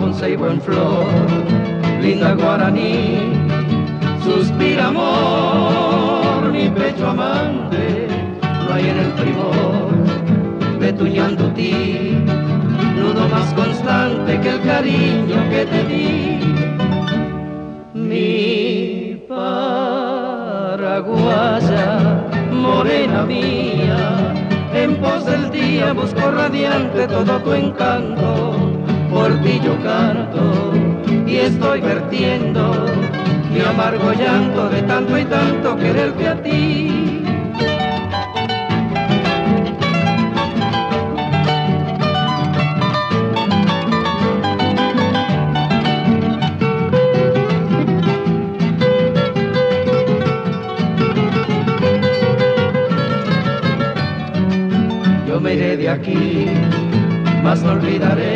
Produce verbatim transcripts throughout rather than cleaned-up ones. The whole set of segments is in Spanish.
con ceibo en flor, linda guaraní, suspira amor, mi pecho amante, no hay en el primor de tu ñandutí, nudo más constante que el cariño que te di. Mi paraguaya, morena mía, en pos del día busco radiante todo tu encanto, por ti yo canto y estoy vertiendo mi amargo llanto de tanto y tanto quererte a ti. Yo me iré de aquí, mas no olvidaré,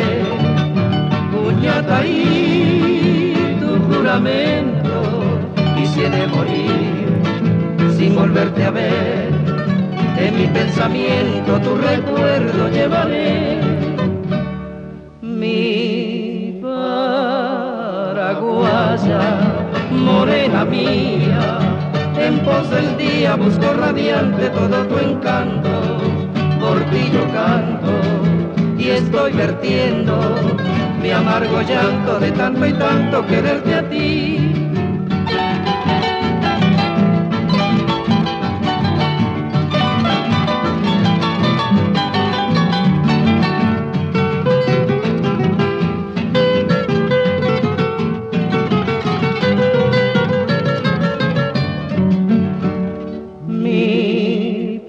Puñataí, tu juramento, y si he de morir sin volverte a ver, en mi pensamiento tu recuerdo llevaré. Mi paraguaya, morena mía, en pos del día busco radiante todo tu encanto, por ti yo canto y estoy vertiendo mi amargo llanto de tanto y tanto quererte a ti. Mi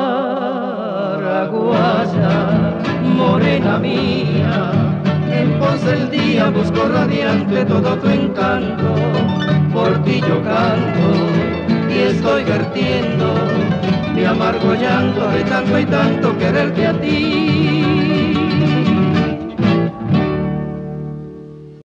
paraguaya, morena mía, en pos del día busco radiante todo tu encanto, por ti yo canto y estoy vertiendo mi amargo llanto de tanto y tanto quererte a ti.